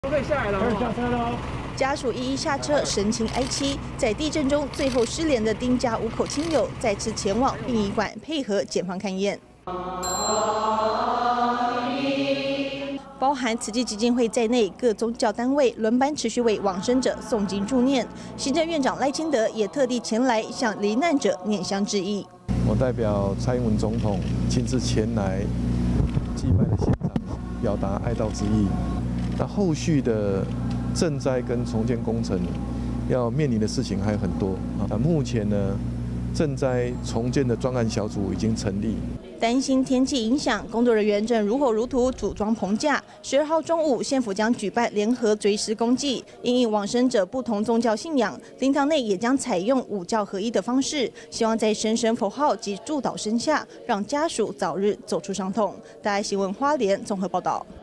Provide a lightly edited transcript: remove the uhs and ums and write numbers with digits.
都可以下来了，下车喽。 家属一一下车，神情哀戚。在地震中最后失联的丁家5口亲友再次前往殡仪馆配合检方勘验。包含慈济基金会在内，各宗教单位轮班持续为往生者诵经助念。行政院长赖清德也特地前来向罹难者念香致意。 我代表蔡英文总统亲自前来祭拜的现场，表达哀悼之意。那后续的赈灾跟重建工程要面临的事情还有很多啊。目前呢，赈灾重建的专案小组已经成立。 担心天气影响，工作人员正如火如荼组装棚架。12号中午，县府将举办联合追思公祭，因应往生者不同宗教信仰，灵堂内也将采用5教合一的方式，希望在神佛号及祝祷声下，让家属早日走出伤痛。大爱新闻花莲综合报道。